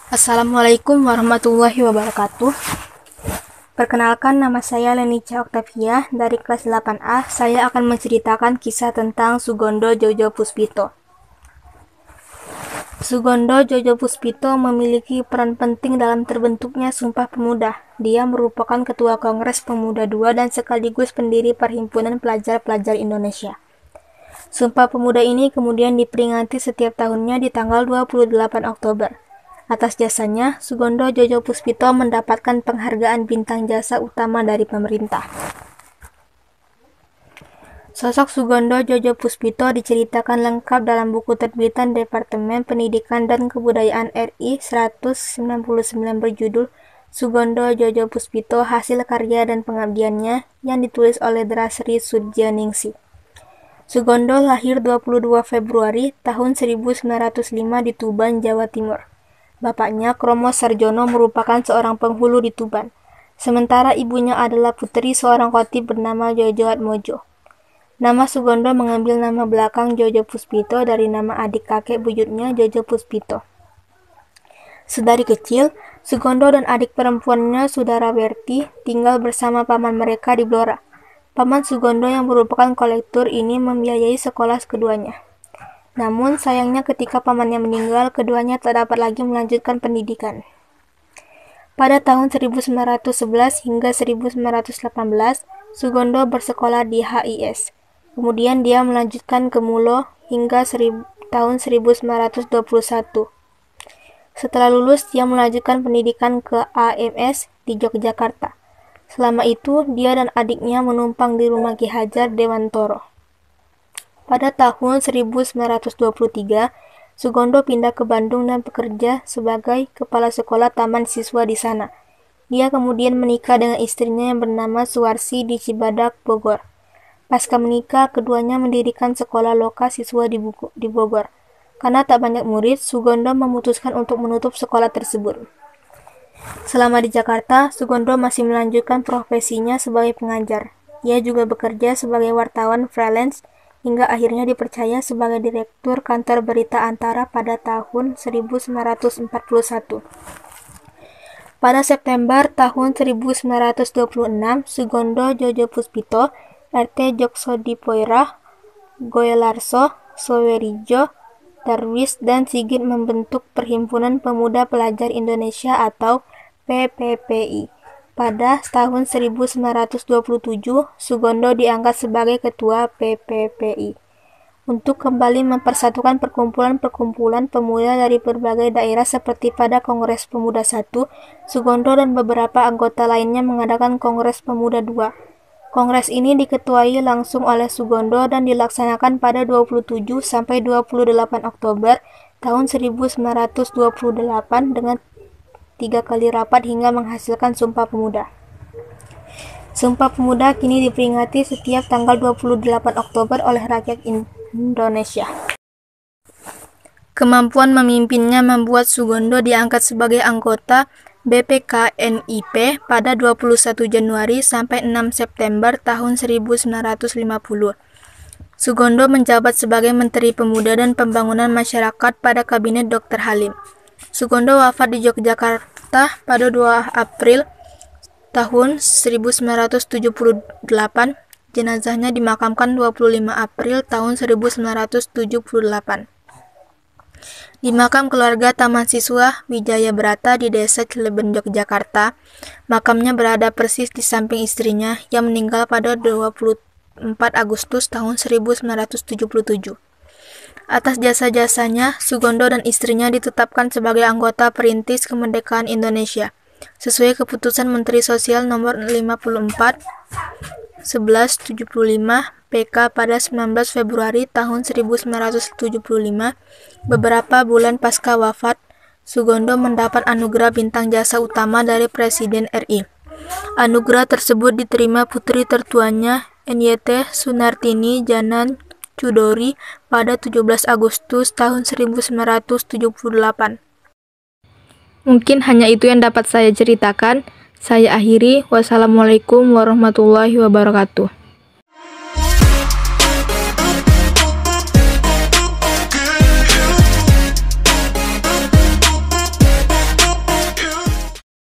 Assalamualaikum warahmatullahi wabarakatuh. Perkenalkan, nama saya Lenica Octavia dari kelas 8A. Saya akan menceritakan kisah tentang Sugondo Jojo Puspito. Sugondo Jojo Puspito memiliki peran penting dalam terbentuknya Sumpah Pemuda. Dia merupakan Ketua Kongres Pemuda II dan sekaligus pendiri Perhimpunan Pelajar-Pelajar Indonesia. Sumpah Pemuda ini kemudian diperingati setiap tahunnya di tanggal 28 Oktober. Atas jasanya, Sugondo Jojo Puspito mendapatkan penghargaan Bintang Jasa Utama dari pemerintah. Sosok Sugondo Jojo Puspito diceritakan lengkap dalam buku terbitan Departemen Pendidikan dan Kebudayaan RI 199 berjudul Sugondo Jojo Puspito, Hasil Karya dan Pengabdiannya, yang ditulis oleh Drasri Sudjaningsih. Sugondo lahir 22 Februari tahun 1905 di Tuban, Jawa Timur. Bapaknya, Kromo Sarjono, merupakan seorang penghulu di Tuban, sementara ibunya adalah putri seorang khatib bernama Jojo Atmojo. Nama Sugondo mengambil nama belakang Jojo Puspito dari nama adik kakek buyutnya, Jojo Puspito. Sedari kecil, Sugondo dan adik perempuannya, Saudara Werti, tinggal bersama paman mereka di Blora. Paman Sugondo yang merupakan kolektor ini membiayai sekolah keduanya. Namun, sayangnya ketika pamannya meninggal, keduanya tak dapat lagi melanjutkan pendidikan. Pada tahun 1911 hingga 1918, Sugondo bersekolah di HIS. Kemudian dia melanjutkan ke Mulo hingga tahun 1921. Setelah lulus, dia melanjutkan pendidikan ke AMS di Yogyakarta. Selama itu, dia dan adiknya menumpang di rumah Ki Hajar Dewantoro. Pada tahun 1923, Sugondo pindah ke Bandung dan bekerja sebagai kepala sekolah taman siswa di sana. Dia kemudian menikah dengan istrinya yang bernama Suwarsi di Cibadak, Bogor. Pasca menikah, keduanya mendirikan sekolah loka siswa di Bogor. Karena tak banyak murid, Sugondo memutuskan untuk menutup sekolah tersebut. Selama di Jakarta, Sugondo masih melanjutkan profesinya sebagai pengajar. Ia juga bekerja sebagai wartawan freelance hingga akhirnya dipercaya sebagai direktur kantor berita Antara pada tahun 1941. Pada September tahun 1926, Sugondo Jojo Puspito, RT Jogsodipoira, Goelarso, Sowerijo, Darwis, dan Sigit membentuk Perhimpunan Pemuda Pelajar Indonesia atau PPPI. Pada tahun 1927, Sugondo diangkat sebagai ketua PPPI. Untuk kembali mempersatukan perkumpulan-perkumpulan pemuda dari berbagai daerah seperti pada Kongres Pemuda I, Sugondo dan beberapa anggota lainnya mengadakan Kongres Pemuda II. Kongres ini diketuai langsung oleh Sugondo dan dilaksanakan pada 27 sampai 28 Oktober tahun 1928 dengan 3 kali rapat hingga menghasilkan Sumpah Pemuda. Sumpah Pemuda kini diperingati setiap tanggal 28 Oktober oleh rakyat Indonesia. Kemampuan memimpinnya membuat Sugondo diangkat sebagai anggota BPKNIP pada 21 Januari sampai 6 September tahun 1950. Sugondo menjabat sebagai Menteri Pemuda dan Pembangunan Masyarakat pada Kabinet Dr. Halim. Sugondo wafat di Yogyakarta pada 2 April tahun 1978. Jenazahnya dimakamkan 25 April tahun 1978 di makam keluarga Taman Siswa Wijaya Brata di Desa Cileben, Yogyakarta. Makamnya berada persis di samping istrinya yang meninggal pada 24 Agustus tahun 1977. Atas jasa-jasanya, Sugondo dan istrinya ditetapkan sebagai anggota perintis kemerdekaan Indonesia, sesuai keputusan Menteri Sosial nomor 54 1175 PK pada 19 Februari tahun 1975. Beberapa bulan pasca wafat, Sugondo mendapat anugerah Bintang Jasa Utama dari Presiden RI. Anugerah tersebut diterima putri tertuanya NYT Sunartini Janan Chudori pada 17 Agustus tahun 1978. Mungkin hanya itu yang dapat saya ceritakan. Saya akhiri. Wassalamualaikum warahmatullahi wabarakatuh.